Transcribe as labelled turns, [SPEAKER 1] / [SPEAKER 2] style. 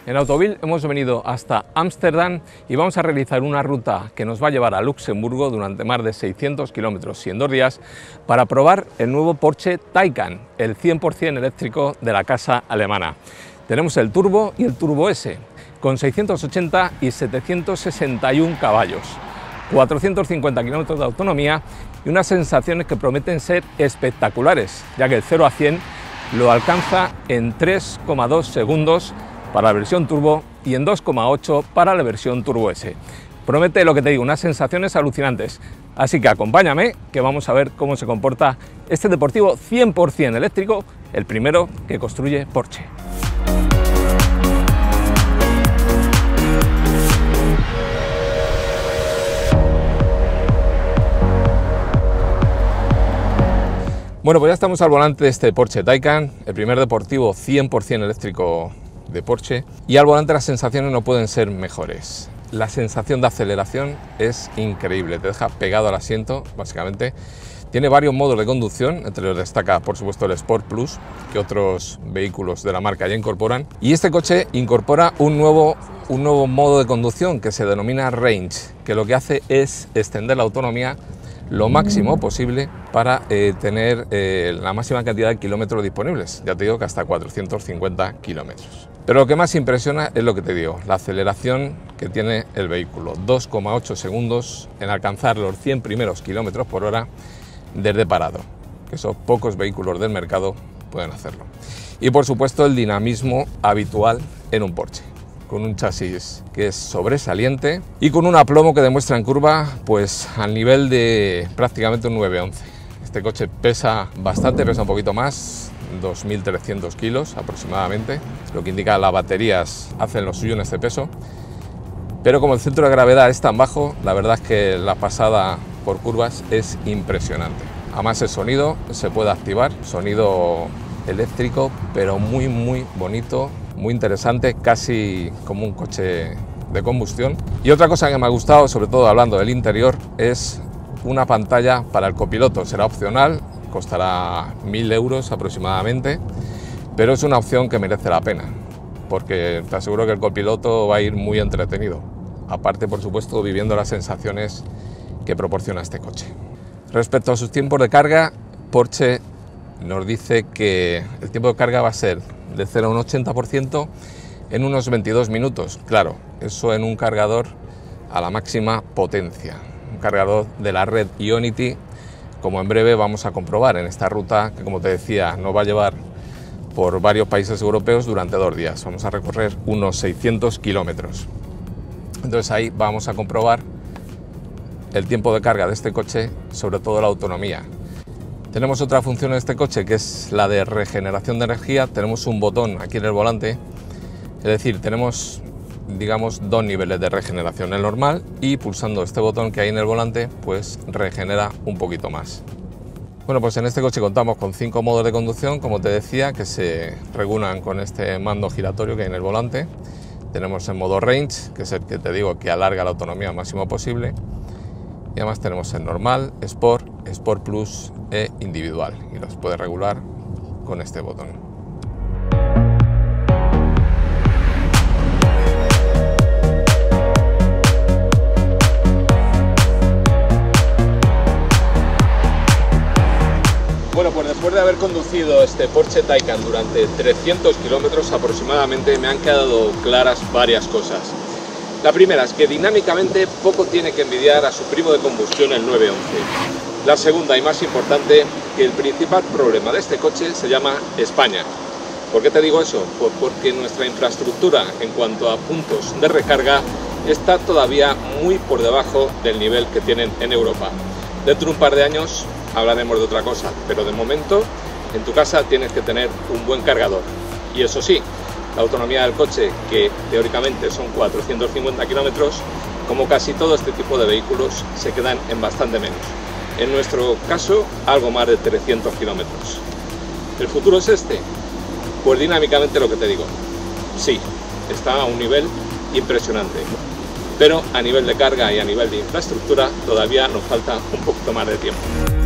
[SPEAKER 1] En Autovil hemos venido hasta Ámsterdam y vamos a realizar una ruta que nos va a llevar a Luxemburgo durante más de 600 kilómetros y en 2 días para probar el nuevo Porsche Taycan, el 100% eléctrico de la casa alemana. Tenemos el Turbo y el Turbo S, con 680 y 761 caballos, 450 kilómetros de autonomía y unas sensaciones que prometen ser espectaculares, ya que el 0 a 100 lo alcanza en 3,2 segundos para la versión Turbo y en 2,8 para la versión Turbo S. Promete, lo que te digo, unas sensaciones alucinantes. Así que acompáñame, que vamos a ver cómo se comporta este deportivo 100% eléctrico, el primero que construye Porsche. Bueno, pues ya estamos al volante de este Porsche Taycan, el primer deportivo 100% eléctrico de Porsche, y al volante las sensaciones no pueden ser mejores. La sensación de aceleración es increíble, te deja pegado al asiento, básicamente. Tiene varios modos de conducción, entre los destaca por supuesto el Sport Plus, que otros vehículos de la marca ya incorporan. Y este coche incorpora un nuevo modo de conducción que se denomina Range, que lo que hace es extender la autonomía lo máximo posible para tener la máxima cantidad de kilómetros disponibles. Ya te digo que hasta 450 kilómetros. Pero lo que más impresiona es lo que te digo, la aceleración que tiene el vehículo. 2,8 segundos en alcanzar los 100 primeros kilómetros por hora desde parado, que esos pocos vehículos del mercado pueden hacerlo. Y por supuesto el dinamismo habitual en un Porsche, con un chasis que es sobresaliente y con un aplomo que demuestra en curva pues al nivel de prácticamente un 911. Este coche pesa bastante, pesa un poquito más, 2.300 kilos aproximadamente, lo que indica las baterías hacen lo suyo en este peso, pero como el centro de gravedad es tan bajo, la verdad es que la pasada por curvas es impresionante. Además el sonido se puede activar, sonido eléctrico, pero muy bonito, muy interesante, casi como un coche de combustión. Y otra cosa que me ha gustado, sobre todo hablando del interior, es una pantalla para el copiloto. Será opcional, costará 1.000 euros aproximadamente, pero es una opción que merece la pena, porque te aseguro que el copiloto va a ir muy entretenido, aparte por supuesto viviendo las sensaciones que proporciona este coche. Respecto a sus tiempos de carga, Porsche nos dice que el tiempo de carga va a ser de 0 a un 80% en unos 22 minutos. Claro, eso en un cargador a la máxima potencia, un cargador de la red Ionity, como en breve vamos a comprobar en esta ruta que, como te decía, nos va a llevar por varios países europeos durante 2 días. Vamos a recorrer unos 600 kilómetros. Entonces ahí vamos a comprobar el tiempo de carga de este coche, sobre todo la autonomía. Tenemos otra función en este coche que es la de regeneración de energía. Tenemos un botón aquí en el volante, es decir, tenemos digamos 2 niveles de regeneración, el normal, y pulsando este botón que hay en el volante pues regenera un poquito más. Bueno, pues en este coche contamos con 5 modos de conducción, como te decía, que se regulan con este mando giratorio que hay en el volante. Tenemos el modo Range, que es el que te digo que alarga la autonomía al máximo posible. Y además tenemos el normal, Sport, Sport Plus e individual, y los puedes regular con este botón. Bueno, pues después de haber conducido este Porsche Taycan durante 300 kilómetros aproximadamente, me han quedado claras varias cosas. La primera es que dinámicamente poco tiene que envidiar a su primo de combustión, el 911. La segunda y más importante, que el principal problema de este coche se llama España. ¿Por qué te digo eso? Pues porque nuestra infraestructura en cuanto a puntos de recarga está todavía muy por debajo del nivel que tienen en Europa. Dentro de un par de años hablaremos de otra cosa, pero de momento en tu casa tienes que tener un buen cargador. Y eso sí, la autonomía del coche, que teóricamente son 450 kilómetros, como casi todo este tipo de vehículos, se quedan en bastante menos. En nuestro caso, algo más de 300 kilómetros. ¿El futuro es este? Pues dinámicamente lo que te digo. Sí, está a un nivel impresionante. Pero a nivel de carga y a nivel de infraestructura todavía nos falta un poquito más de tiempo.